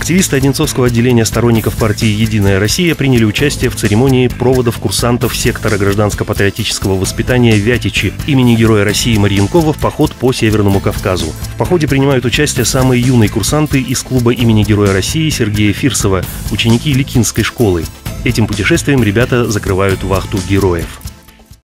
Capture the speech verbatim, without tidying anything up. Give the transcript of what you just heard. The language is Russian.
Активисты Одинцовского отделения сторонников партии «Единая Россия» приняли участие в церемонии проводов курсантов сектора гражданско-патриотического воспитания «Вятичи» имени Героя России Марьянкова в поход по Северному Кавказу. В походе принимают участие самые юные курсанты из клуба имени Героя России Сергея Фирсова, ученики Ликинской школы. Этим путешествием ребята закрывают вахту героев.